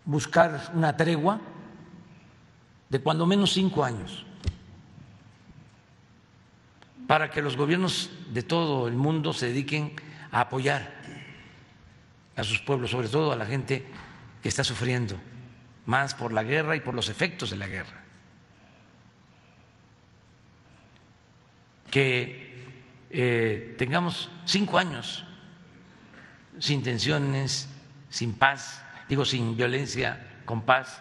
buscar una tregua de cuando menos 5 años para que los gobiernos de todo el mundo se dediquen a apoyar a sus pueblos, sobre todo a la gente que está sufriendo más por la guerra y por los efectos de la guerra. Que tengamos 5 años sin tensiones, sin paz, sin violencia, con paz.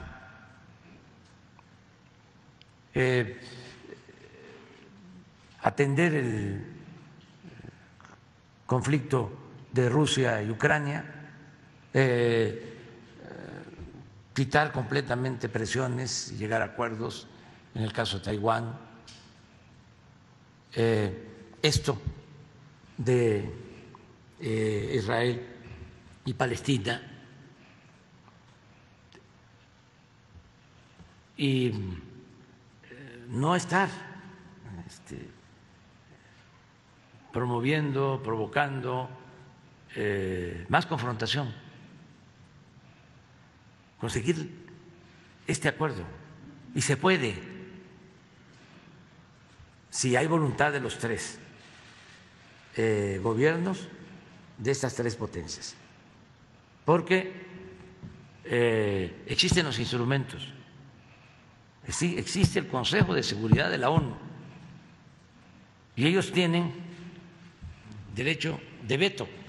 Atender el conflicto de Rusia y Ucrania, quitar completamente presiones y llegar a acuerdos en el caso de Taiwán. Esto de Israel y Palestina y no estar promoviendo, provocando más confrontación, conseguir este acuerdo. Y se puede, si hay voluntad de los tres gobiernos de estas tres potencias, porque existen los instrumentos, existe el Consejo de Seguridad de la ONU y ellos tienen derecho de veto.